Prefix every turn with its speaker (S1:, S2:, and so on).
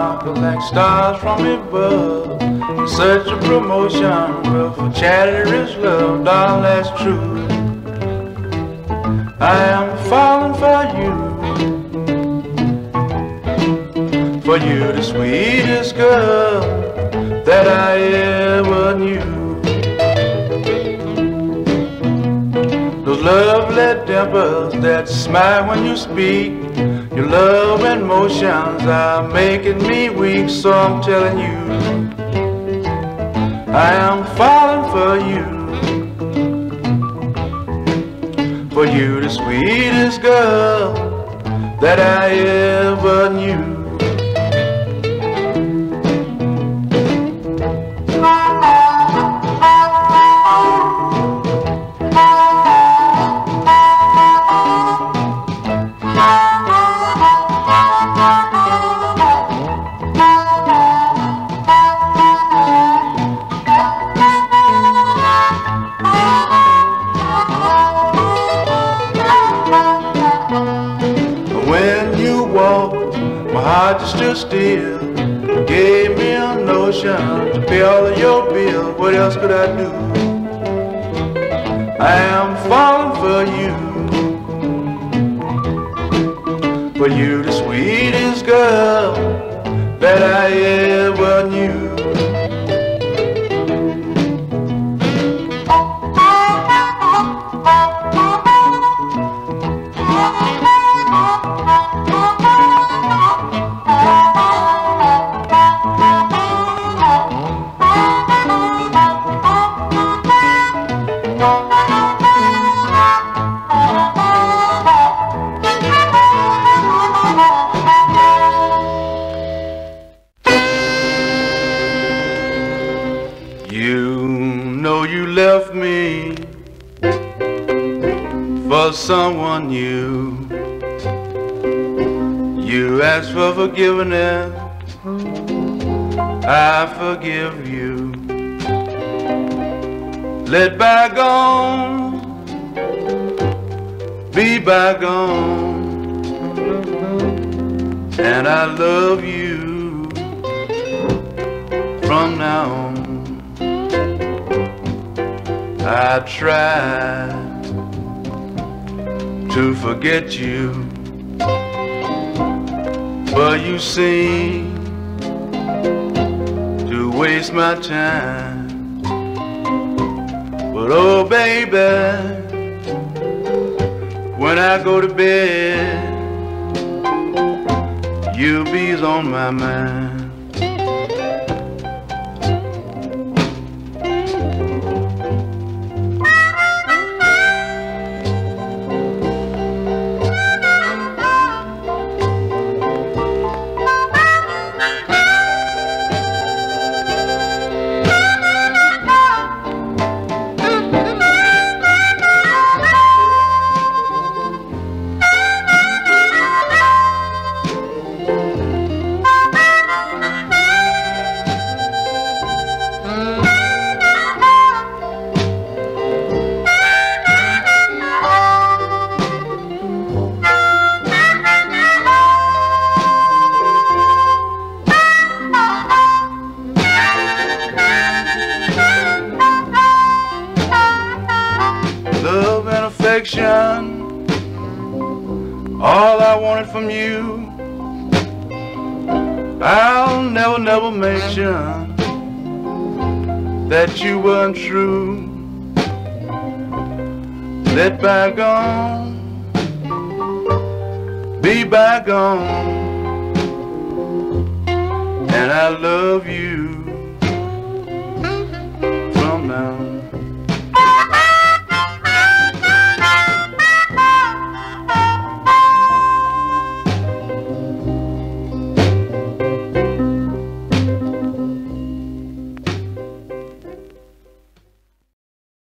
S1: sparkle like stars from above. In search of promotion, but for charity rich love, darling, that's true. I am falling for you, the sweetest girl that I ever knew. Those lovely dimples that smile when you speak, your love and motions are making me weak, so I'm telling you, I am falling for you, the sweetest girl that I ever knew. My heart just stood still, gave me a notion to pay all of your bills. What else could I do? I am falling for you, the sweetest girl that I ever knew. You know you left me for someone new. You asked for forgiveness, I forgive you. Let bygones be bygones, and I love you from now on. I tried to forget you, but you seem to waste my time. But oh baby, when I go to bed, you'll be on my mind. Love and affection, all I wanted from you. I'll never mention that you weren't true. Let bygone be bygone, and I love you